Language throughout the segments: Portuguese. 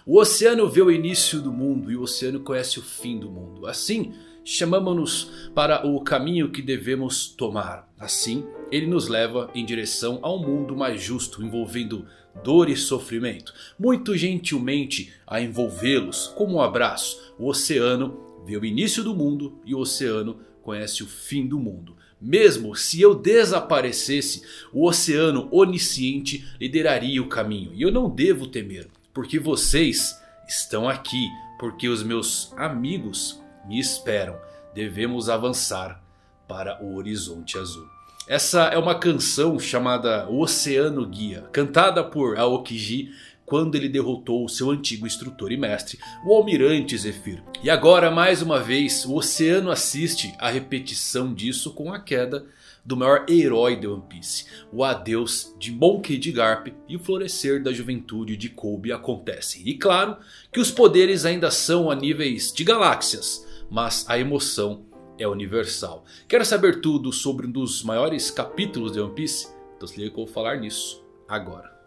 O oceano vê o início do mundo e o oceano conhece o fim do mundo. Assim, chamamos-nos para o caminho que devemos tomar. Assim, ele nos leva em direção a um mundo mais justo, envolvendo dor e sofrimento. Muito gentilmente a envolvê-los como um abraço. O oceano vê o início do mundo e o oceano conhece o fim do mundo. Mesmo se eu desaparecesse, o oceano onisciente lideraria o caminho. E eu não devo temer, porque vocês estão aqui, porque os meus amigos me esperam. Devemos avançar para o horizonte azul. Essa é uma canção chamada O Oceano Guia, cantada por Aokiji quando ele derrotou o seu antigo instrutor e mestre, o Almirante Zephyr. E agora, mais uma vez, o oceano assiste à repetição disso com a queda do maior herói de One Piece. O adeus de Monkey D. Garp e o florescer da juventude de Kobe acontecem. E claro que os poderes ainda são a níveis de galáxias, mas a emoção é universal. Quer saber tudo sobre um dos maiores capítulos de One Piece? Então se liga que eu vou falar nisso agora.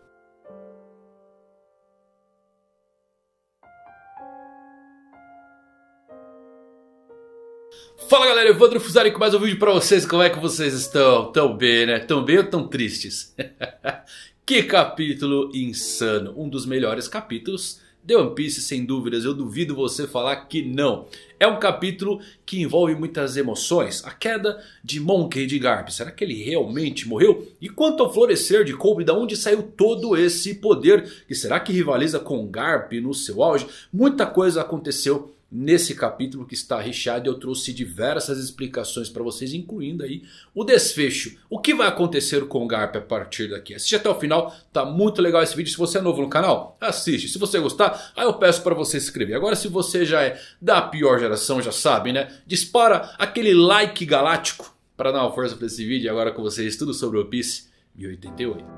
Fala galera, Evandro Fusari com mais um vídeo pra vocês. Como é que vocês estão? Tão bem, né? Tão bem ou tão tristes? Que capítulo insano. Um dos melhores capítulos de One Piece, sem dúvidas. Eu duvido você falar que não. É um capítulo que envolve muitas emoções. A queda de Monkey D. Garp. Será que ele realmente morreu? E quanto ao florescer de Kobe, da onde saiu todo esse poder? E será que rivaliza com Garp no seu auge? Muita coisa aconteceu nesse capítulo que está recheado, e eu trouxe diversas explicações para vocês, incluindo aí o desfecho. O que vai acontecer com o Garp a partir daqui? Assiste até o final, tá muito legal esse vídeo. Se você é novo no canal, assiste. Se você gostar, aí eu peço para você se inscrever. Agora se você já é da pior geração, já sabe, né? Dispara aquele like galáctico para dar uma força para esse vídeo. E agora com vocês tudo sobre One Piece 1088.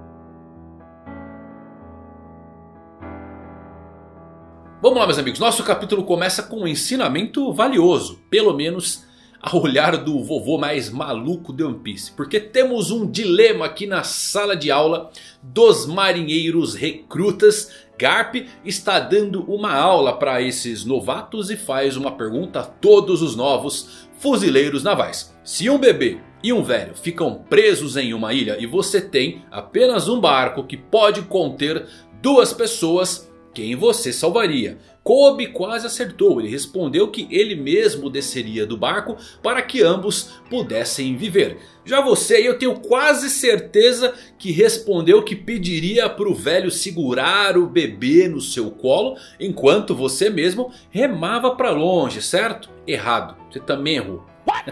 Vamos lá meus amigos, nosso capítulo começa com um ensinamento valioso, pelo menos ao olhar do vovô mais maluco de One Piece. Porque temos um dilema aqui na sala de aula dos marinheiros recrutas. Garp está dando uma aula para esses novatos e faz uma pergunta a todos os novos fuzileiros navais. Se um bebê e um velho ficam presos em uma ilha e você tem apenas um barco que pode conter 2 pessoas, quem você salvaria? Kobe quase acertou. Ele respondeu que ele mesmo desceria do barco para que ambos pudessem viver. Já você, eu tenho quase certeza que respondeu que pediria para o velho segurar o bebê no seu colo enquanto você mesmo remava para longe, certo? Errado, você também errou.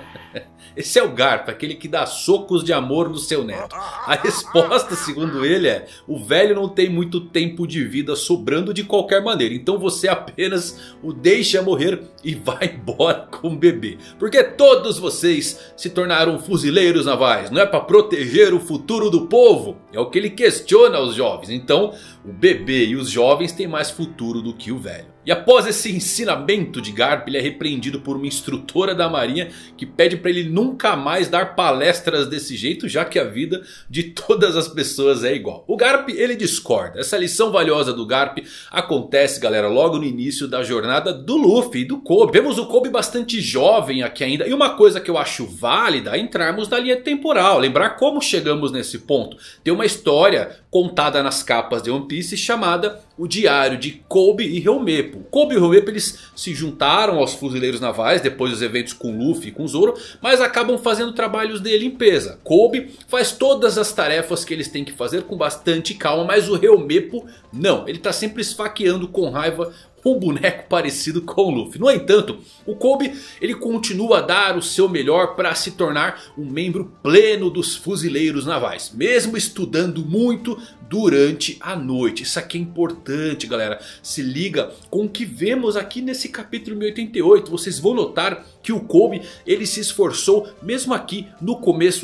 Esse é o Garp, aquele que dá socos de amor no seu neto. A resposta, segundo ele, é: o velho não tem muito tempo de vida sobrando de qualquer maneira. Então você apenas o deixa morrer e vai embora com o bebê. Porque todos vocês se tornaram fuzileiros navais. Não é para proteger o futuro do povo? É o que ele questiona aos jovens. Então o bebê e os jovens têm mais futuro do que o velho. E após esse ensinamento de Garp, ele é repreendido por uma instrutora da marinha que pede para ele nunca mais dar palestras desse jeito, já que a vida de todas as pessoas é igual. O Garp, ele discorda. Essa lição valiosa do Garp acontece, galera, logo no início da jornada do Luffy e do Kobe. Vemos o Kobe bastante jovem aqui ainda. E uma coisa que eu acho válida é entrarmos na linha temporal, lembrar como chegamos nesse ponto. Tem uma história contada nas capas de One Piece chamada O Diário de Kobe e Helmepo. Kobe e Helmepo, eles se juntaram aos fuzileiros navais depois dos eventos com Luffy e com Zoro, mas acabam fazendo trabalhos de limpeza. Kobe faz todas as tarefas que eles têm que fazer com bastante calma, mas o Helmepo não. Ele está sempre esfaqueando com raiva um boneco parecido com o Luffy. No entanto, o Kobe, ele continua a dar o seu melhor para se tornar um membro pleno dos fuzileiros navais, mesmo estudando muito durante a noite. Isso aqui é importante, galera. Se liga com o que vemos aqui nesse capítulo 1088. Vocês vão notar que o Kobe, ele se esforçou mesmo aqui no começo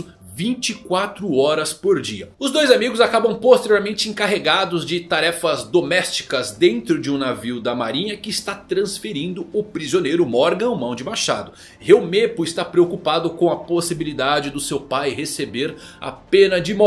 24 horas por dia. Os dois amigos acabam posteriormente encarregados de tarefas domésticas dentro de um navio da marinha que está transferindo o prisioneiro Morgan Mão de Machado. Helmepo está preocupado com a possibilidade do seu pai receber a pena de morte.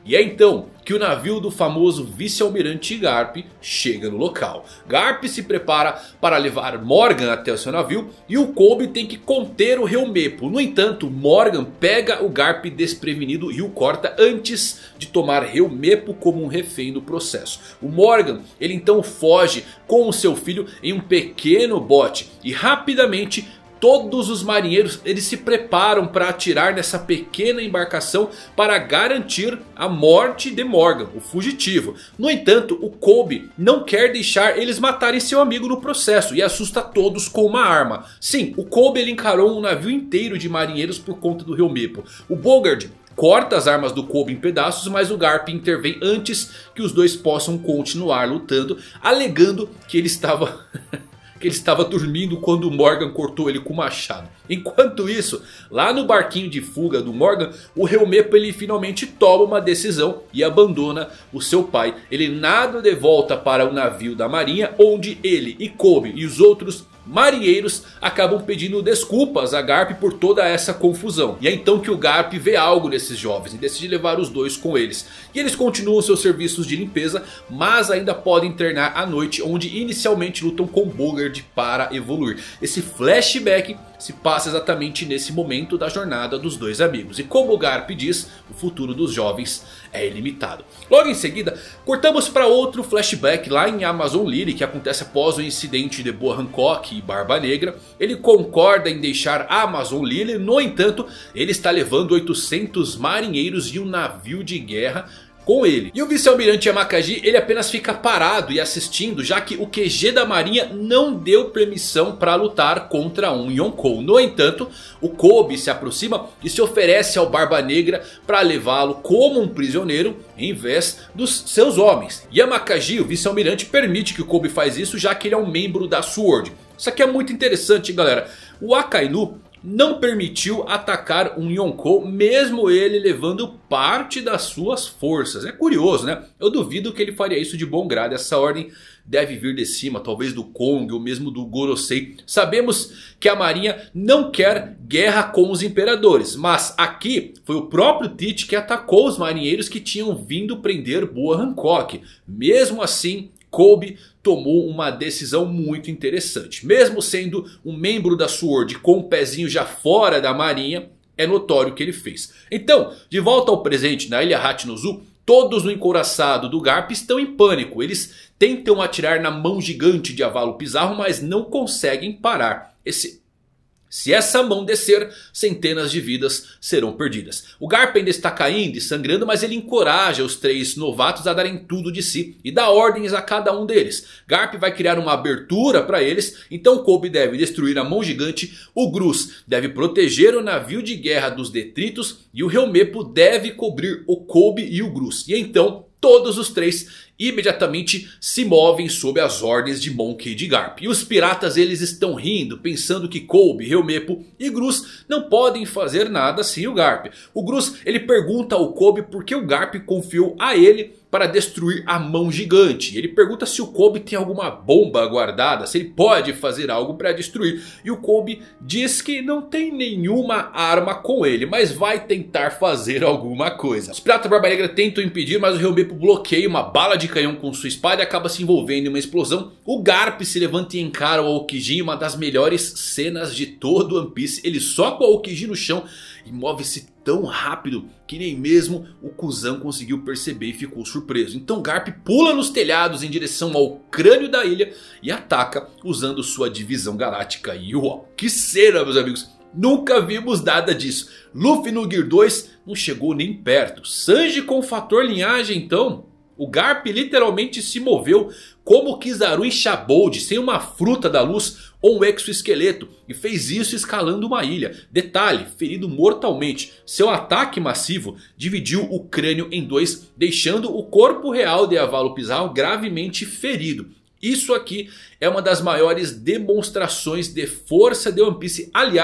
E é então que o navio do famoso vice-almirante Garp chega no local. Garp se prepara para levar Morgan até o seu navio e o Colby tem que conter o Helmeppo. No entanto, Morgan pega o Garp desprevenido e o corta antes de tomar Helmeppo como um refém do processo. O Morgan, ele então foge com o seu filho em um pequeno bote e rapidamente todos os marinheiros eles se preparam para atirar nessa pequena embarcação para garantir a morte de Morgan, o fugitivo. No entanto, o Colby não quer deixar eles matarem seu amigo no processo e assusta todos com uma arma. Sim, o Colby ele encarou um navio inteiro de marinheiros por conta do Helmeppo. O Bogard corta as armas do Colby em pedaços, mas o Garp intervém antes que os dois possam continuar lutando, alegando que ele estava... que ele estava dormindo quando o Morgan cortou ele com o machado. Enquanto isso, lá no barquinho de fuga do Morgan, o Helmeppo ele finalmente toma uma decisão e abandona o seu pai. Ele nada de volta para o navio da marinha, onde ele e Colby e os outros marinheiros acabam pedindo desculpas a Garp por toda essa confusão. E é então que o Garp vê algo nesses jovens e decide levar os dois com eles. E eles continuam seus serviços de limpeza, mas ainda podem treinar à noite, onde inicialmente lutam com Bogard para evoluir. Esse flashback se passa exatamente nesse momento da jornada dos dois amigos. E como o Garp diz, o futuro dos jovens é ilimitado. Logo em seguida, cortamos para outro flashback lá em Amazon Lily, que acontece após o incidente de Boa Hancock e Barba Negra. Ele concorda em deixar a Amazon Lily, no entanto, ele está levando 800 marinheiros e um navio de guerra com ele. E o vice-almirante Yamakagi ele apenas fica parado e assistindo, já que o QG da marinha não deu permissão para lutar contra um Yonkou. No entanto, o Colby se aproxima e se oferece ao Barba Negra para levá-lo como um prisioneiro em vez dos seus homens. Yamakagi, o vice-almirante, permite que o Colby faz isso, já que ele é um membro da SWORD. Isso aqui é muito interessante, galera. O Akainu não permitiu atacar um Yonkou, mesmo ele levando parte das suas forças. É curioso, né? Eu duvido que ele faria isso de bom grado. Essa ordem deve vir de cima, talvez do Kong ou mesmo do Gorosei. Sabemos que a marinha não quer guerra com os imperadores, mas aqui foi o próprio Teach que atacou os marinheiros que tinham vindo prender Boa Hancock. Mesmo assim, Colby tomou uma decisão muito interessante. Mesmo sendo um membro da SWORD com um pezinho já fora da marinha, é notório o que ele fez. Então, de volta ao presente na ilha Hachinozu, todos no encouraçado do Garp estão em pânico. Eles tentam atirar na mão gigante de Avalo Pizarro, mas não conseguem parar. Se essa mão descer, centenas de vidas serão perdidas. O Garp ainda está caindo e sangrando, mas ele encoraja os três novatos a darem tudo de si e dá ordens a cada um deles. Garp vai criar uma abertura para eles, então Colby deve destruir a mão gigante, o Grus deve proteger o navio de guerra dos detritos e o Helmeppo deve cobrir o Colby e o Grus. E então todos os três imediatamente se movem sob as ordens de Monkey D. Garp. E os piratas eles estão rindo, pensando que Colby, Helmeppo e Grus não podem fazer nada sem o Garp. O Grus ele pergunta ao Colby por que o Garp confiou a ele para destruir a mão gigante. Ele pergunta se o Colby tem alguma bomba guardada, se ele pode fazer algo para destruir. E o Colby diz que não tem nenhuma arma com ele, mas vai tentar fazer alguma coisa. Os piratas Barba Negra tentam impedir, mas o Helmeppo bloqueia uma bala de canhão com sua espada e acaba se envolvendo em uma explosão. O Garp se levanta e encara o Aokiji, uma das melhores cenas de todo One Piece. Ele soca o Aokiji no chão e move-se tão rápido que nem mesmo o Kuzan conseguiu perceber e ficou surpreso. Então Garp pula nos telhados em direção ao crânio da ilha e ataca usando sua divisão galáctica. E uau, que cena, meus amigos! Nunca vimos nada disso. Luffy no Gear 2 não chegou nem perto. Sanji com o fator linhagem então. O Garp literalmente se moveu como Kizaru em Shabold, sem uma fruta da luz ou um exoesqueleto, e fez isso escalando uma ilha. Detalhe, ferido mortalmente. Seu ataque massivo dividiu o crânio em dois, deixando o corpo real de Avalo Pizarro gravemente ferido. Isso aqui é uma das maiores demonstrações de força de One Piece. Aliás,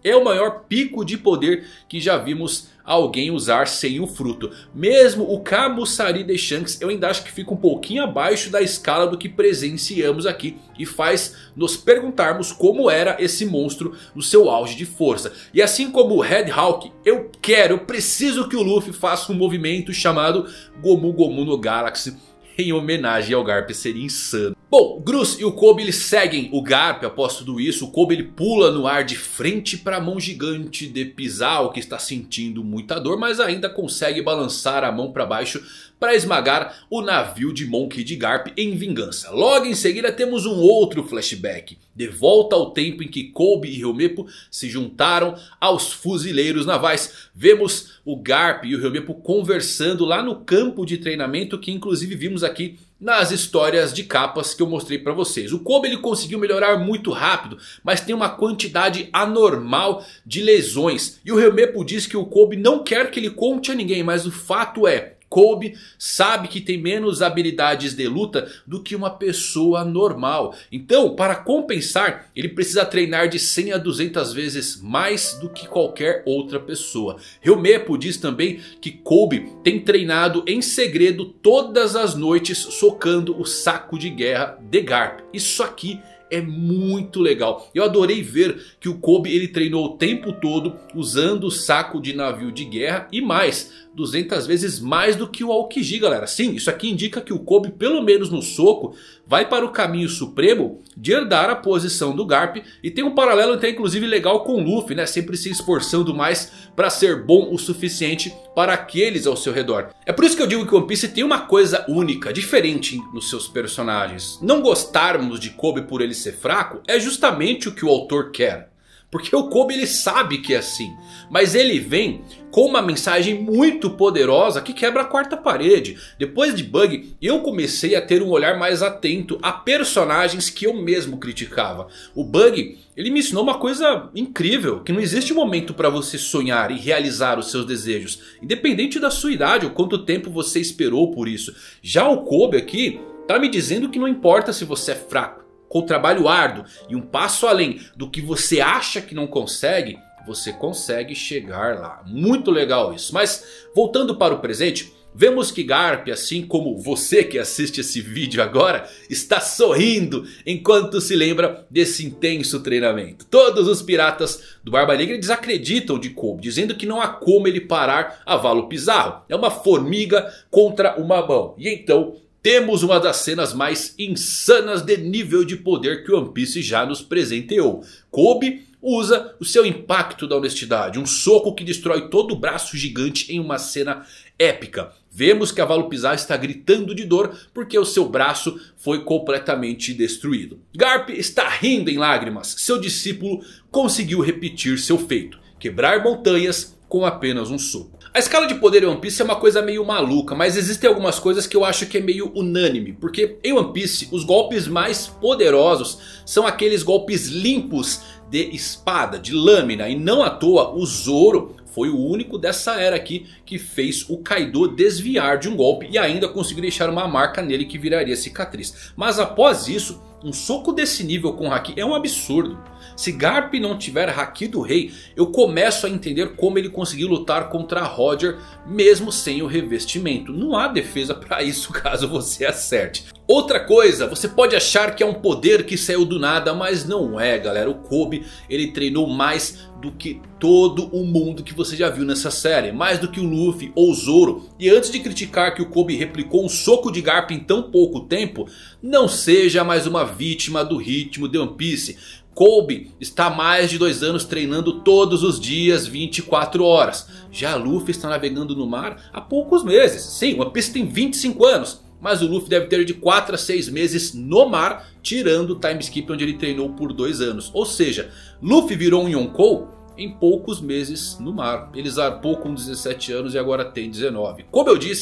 é o maior pico de poder que já vimos alguém usar sem o fruto. Mesmo o Kamusari de Shanks eu ainda acho que fica um pouquinho abaixo da escala do que presenciamos aqui. E faz nos perguntarmos como era esse monstro no seu auge de força. E assim como o Red Hawk, eu preciso que o Luffy faça um movimento chamado Gomu Gomu no Galaxy em homenagem ao Garp, seria insano. Bom, o Gruz e o Kobe eles seguem o Garp. Após tudo isso, o Kobe ele pula no ar de frente para a mão gigante de Pisao, que está sentindo muita dor, mas ainda consegue balançar a mão para baixo para esmagar o navio de Monkey D. Garp em vingança. Logo em seguida temos um outro flashback, de volta ao tempo em que Kobe e Helmeppo se juntaram aos fuzileiros navais. Vemos o Garp e o Helmeppo conversando lá no campo de treinamento, que inclusive vimos aqui nas histórias de capas que eu mostrei para vocês. O Kobe ele conseguiu melhorar muito rápido, mas tem uma quantidade anormal de lesões. E o Helmeppo diz que o Kobe não quer que ele conte a ninguém, mas o fato é, Kobe sabe que tem menos habilidades de luta do que uma pessoa normal. Então, para compensar, ele precisa treinar de 100 a 200 vezes mais do que qualquer outra pessoa. Helmeppo diz também que Kobe tem treinado em segredo todas as noites socando o saco de guerra de Garp. Isso aqui é muito legal. Eu adorei ver que o Kobe ele treinou o tempo todo usando o saco de navio de guerra e mais, 200 vezes mais do que o Aokiji, galera. Sim, isso aqui indica que o Kobe, pelo menos no soco, vai para o caminho supremo de herdar a posição do Garp. E tem um paralelo até inclusive legal com o Luffy, né? Sempre se esforçando mais para ser bom o suficiente para aqueles ao seu redor. É por isso que eu digo que One Piece tem uma coisa única, diferente nos seus personagens. Não gostarmos de Kobe por ele ser fraco é justamente o que o autor quer. Porque o Kobe ele sabe que é assim. Mas ele vem com uma mensagem muito poderosa que quebra a quarta parede. Depois de Bug, eu comecei a ter um olhar mais atento a personagens que eu mesmo criticava. O Bug, ele me ensinou uma coisa incrível. Que não existe momento para você sonhar e realizar os seus desejos. Independente da sua idade ou quanto tempo você esperou por isso. Já o Kobe aqui tá me dizendo que não importa se você é fraco. Com trabalho árduo e um passo além do que você acha que não consegue, você consegue chegar lá. Muito legal isso. Mas voltando para o presente, vemos que Garp, assim como você que assiste esse vídeo agora, está sorrindo enquanto se lembra desse intenso treinamento. Todos os piratas do Barba Negra desacreditam de Kobe, dizendo que não há como ele parar a Valo Pizarro. É uma formiga contra uma mão. E então temos uma das cenas mais insanas de nível de poder que One Piece já nos presenteou. Kobe usa o seu impacto da honestidade, um soco que destrói todo o braço gigante em uma cena épica. Vemos que a Valo Pizarro está gritando de dor porque o seu braço foi completamente destruído. Garp está rindo em lágrimas, seu discípulo conseguiu repetir seu feito, quebrar montanhas com apenas um soco. A escala de poder em One Piece é uma coisa meio maluca, mas existem algumas coisas que eu acho que é meio unânime. Porque em One Piece os golpes mais poderosos são aqueles golpes limpos de espada, de lâmina. E não à toa o Zoro foi o único dessa era aqui que fez o Kaido desviar de um golpe e ainda conseguiu deixar uma marca nele que viraria cicatriz. Mas após isso, um soco desse nível com Haki é um absurdo. Se Garp não tiver Haki do Rei, eu começo a entender como ele conseguiu lutar contra Roger mesmo sem o revestimento. Não há defesa para isso caso você acerte. Outra coisa, você pode achar que é um poder que saiu do nada, mas não é, galera. O Kobe, ele treinou mais do que todo o mundo que você já viu nessa série. Mais do que o Luffy ou o Zoro. E antes de criticar que o Kobe replicou um soco de Garp em tão pouco tempo, não seja mais uma vítima do ritmo de One Piece. Kobe está há mais de 2 anos treinando todos os dias 24 horas. Já Luffy está navegando no mar há poucos meses. Sim, One Piece tem 25 anos. Mas o Luffy deve ter de 4 a 6 meses no mar, tirando o time skip onde ele treinou por 2 anos. Ou seja, Luffy virou um Yonkou em poucos meses no mar. Ele zarpou com 17 anos e agora tem 19. Como eu disse,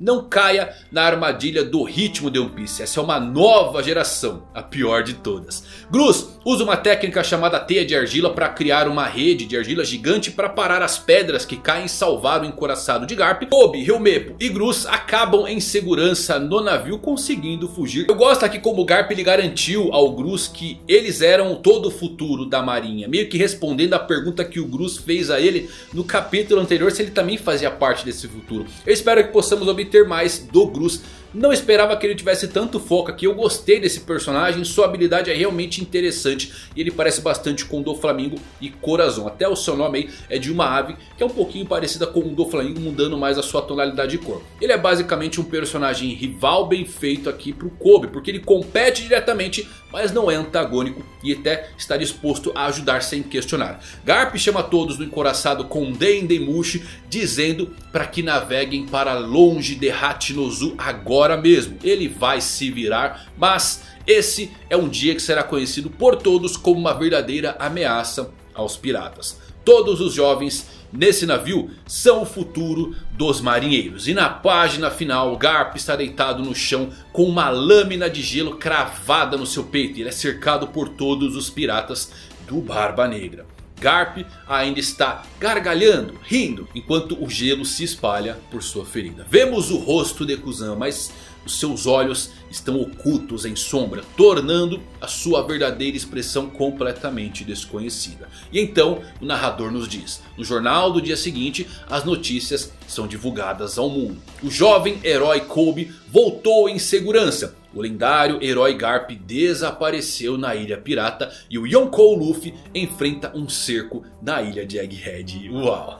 não caia na armadilha do ritmo de One Piece. Essa é uma nova geração, a pior de todas. Gruz usa uma técnica chamada teia de argila para criar uma rede de argila gigante para parar as pedras que caem e salvar o encouraçado de Garp. Kobe, Helmeppo e Gruz acabam em segurança no navio, conseguindo fugir. Eu gosto aqui como o Garp ele garantiu ao Gruz que eles eram todo o futuro da marinha, meio que respondendo a pergunta que o Gruz fez a ele no capítulo anterior, se ele também fazia parte desse futuro. Eu espero que possamos obter mais do Gruz. Não esperava que ele tivesse tanto foco aqui. Eu gostei desse personagem. Sua habilidade é realmente interessante. E ele parece bastante com o Doflamingo e Corazon. Até o seu nome aí é de uma ave que é um pouquinho parecida com o Doflamingo, mudando mais a sua tonalidade de cor. Ele é basicamente um personagem rival bem feito aqui pro Kobe, porque ele compete diretamente, mas não é antagônico e até está disposto a ajudar sem questionar. Garp chama todos do encoraçado com Dendemushi, dizendo para que naveguem para longe de Hachinozu agora mesmo. Ele vai se virar, mas esse é um dia que será conhecido por todos como uma verdadeira ameaça aos piratas. Todos os jovens nesse navio são o futuro dos marinheiros. E na página final, Garp está deitado no chão com uma lâmina de gelo cravada no seu peito. Ele é cercado por todos os piratas do Barba Negra. Garp ainda está gargalhando, rindo, enquanto o gelo se espalha por sua ferida. Vemos o rosto de Kuzan, mas os seus olhos estão ocultos em sombra, tornando a sua verdadeira expressão completamente desconhecida. E então o narrador nos diz: no jornal do dia seguinte, as notícias são divulgadas ao mundo. O jovem herói Kobe voltou em segurança. O lendário herói Garp desapareceu na ilha pirata e o Yonkou Luffy enfrenta um cerco na ilha de Egghead. Uau!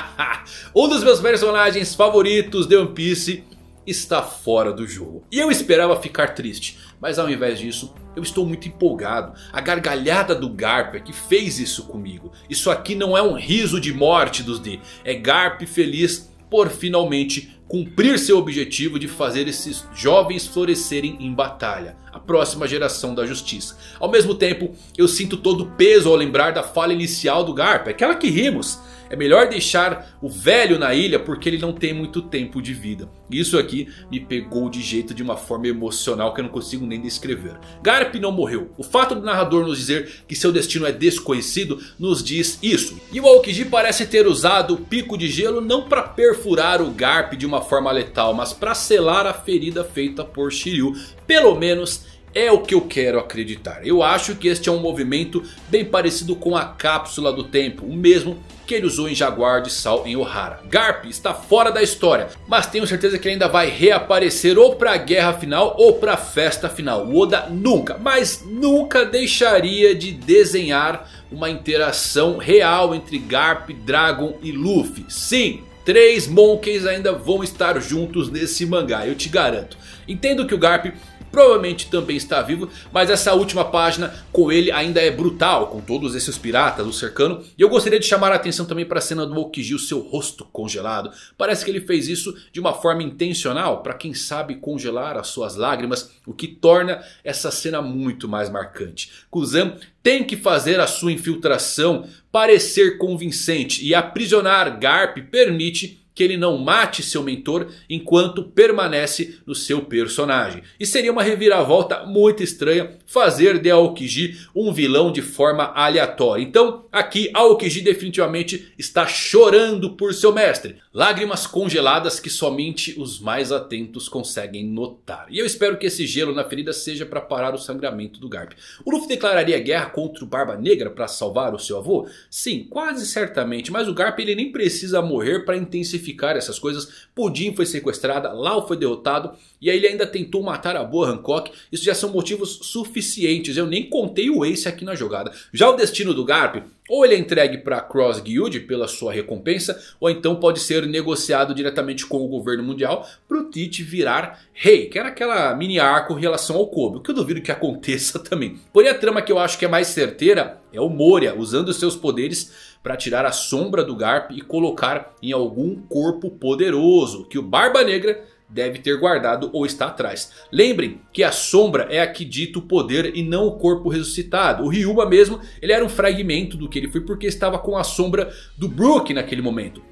Um dos meus personagens favoritos de One Piece está fora do jogo. E eu esperava ficar triste, mas ao invés disso eu estou muito empolgado. A gargalhada do Garp é que fez isso comigo. Isso aqui não é um riso de morte dos D. É Garp feliz por finalmente cumprir seu objetivo de fazer esses jovens florescerem em batalha. A próxima geração da justiça. Ao mesmo tempo eu sinto todo o peso ao lembrar da fala inicial do Garp. Aquela que rimos. É melhor deixar o velho na ilha porque ele não tem muito tempo de vida. Isso aqui me pegou de jeito de uma forma emocional que eu não consigo nem descrever. Garp não morreu. O fato do narrador nos dizer que seu destino é desconhecido nos diz isso. E o Aokiji parece ter usado o pico de gelo não para perfurar o Garp de uma forma letal, mas para selar a ferida feita por Shiryu. Pelo menos é o que eu quero acreditar. Eu acho que este é um movimento bem parecido com a cápsula do tempo. O mesmo que ele usou em Jaguar de Sal em Ohara. Garp está fora da história, mas tenho certeza que ele ainda vai reaparecer ou para a guerra final ou para a festa final. O Oda nunca, mas nunca deixaria de desenhar uma interação real entre Garp, Dragon e Luffy. Sim, 3 Monkeys ainda vão estar juntos nesse mangá, eu te garanto. Entendo que o Garp provavelmente também está vivo, mas essa última página com ele ainda é brutal, com todos esses piratas o cercando. E eu gostaria de chamar a atenção também para a cena do Aokiji, o seu rosto congelado. Parece que ele fez isso de uma forma intencional, para quem sabe congelar as suas lágrimas, o que torna essa cena muito mais marcante. Kuzan tem que fazer a sua infiltração parecer convincente, e aprisionar Garp permite que ele não mate seu mentor enquanto permanece no seu personagem. E seria uma reviravolta muito estranha fazer de Aokiji um vilão de forma aleatória. Então aqui Aokiji definitivamente está chorando por seu mestre. Lágrimas congeladas que somente os mais atentos conseguem notar. E eu espero que esse gelo na ferida seja para parar o sangramento do Garp. O Luffy declararia guerra contra o Barba Negra para salvar o seu avô? Sim, quase certamente. Mas o Garp ele nem precisa morrer para intensificar essas coisas. Pudim foi sequestrada, Lau foi derrotado e aí ele ainda tentou matar a boa Hancock. Isso já são motivos suficientes. Eu nem contei o Ace aqui na jogada. Já o destino do Garp, ou ele é entregue para Cross Guild pela sua recompensa, ou então pode ser negociado diretamente com o governo mundial para o Tite virar rei, que era aquela mini arco em relação ao Kobe, o que eu duvido que aconteça também. Porém a trama que eu acho que é mais certeira é o Moria usando seus poderes para tirar a sombra do Garp e colocar em algum corpo poderoso que o Barba Negra deve ter guardado ou está atrás. Lembrem que a sombra é a que dita o poder e não o corpo ressuscitado. O Ryuba mesmo, ele era um fragmento do que ele foi porque estava com a sombra do Brook naquele momento.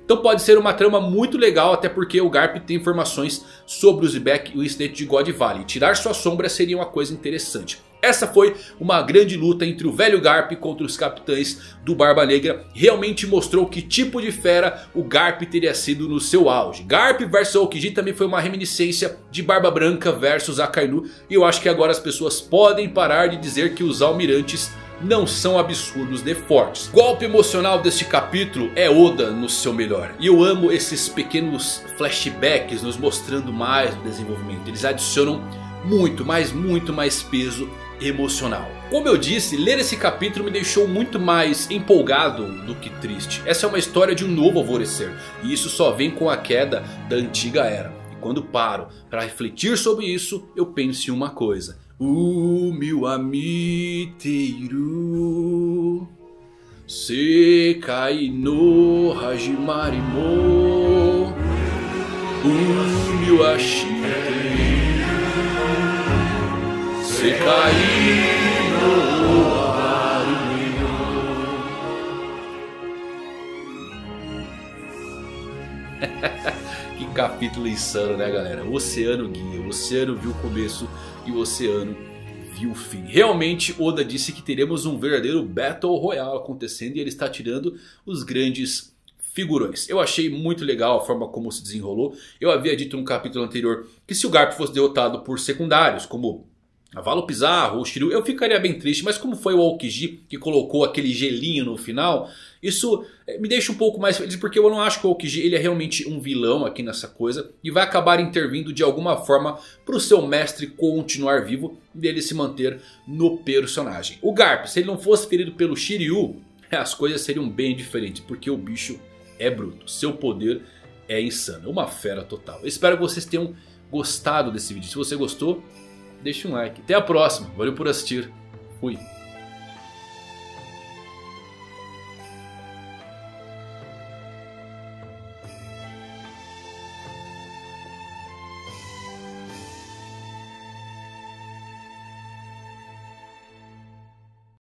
Então pode ser uma trama muito legal, até porque o Garp tem informações sobre o Xebec e o incidente de God Valley. Tirar sua sombra seria uma coisa interessante. Essa foi uma grande luta entre o velho Garp contra os capitães do Barba Negra. Realmente mostrou que tipo de fera o Garp teria sido no seu auge. Garp vs Aokiji também foi uma reminiscência de Barba Branca versus Akainu. E eu acho que agora as pessoas podem parar de dizer que os almirantes não são absurdos de fortes. O golpe emocional deste capítulo é Oda no seu melhor. E eu amo esses pequenos flashbacks nos mostrando mais do desenvolvimento. Eles adicionam muito mais peso emocional. Como eu disse, ler esse capítulo me deixou muito mais empolgado do que triste. Essa é uma história de um novo alvorecer. E isso só vem com a queda da antiga era. E quando paro para refletir sobre isso, eu penso em uma coisa. O meu amiteiro Sekai no Hajimari mo O meu ashiteiro Sekai no Hajimari Que capítulo insano, né, galera? O oceano guia, o oceano viu o começo e o oceano viu o fim. Realmente Oda disse que teremos um verdadeiro Battle Royale acontecendo e ele está tirando os grandes figurões. Eu achei muito legal a forma como se desenrolou. Eu havia dito no capítulo anterior que se o Garp fosse derrotado por secundários como Avalo Pizarro ou Shiryu, eu ficaria bem triste. Mas como foi o Aokiji que colocou aquele gelinho no final, isso me deixa um pouco mais feliz. Porque eu não acho que o Aokiji ele é realmente um vilão aqui nessa coisa. E vai acabar intervindo de alguma forma para o seu mestre continuar vivo e ele se manter no personagem. O Garp, se ele não fosse ferido pelo Shiryu, as coisas seriam bem diferentes. Porque o bicho é bruto, seu poder é insano, uma fera total. Eu espero que vocês tenham gostado desse vídeo. Se você gostou, deixa um like. Até a próxima. Valeu por assistir. Fui.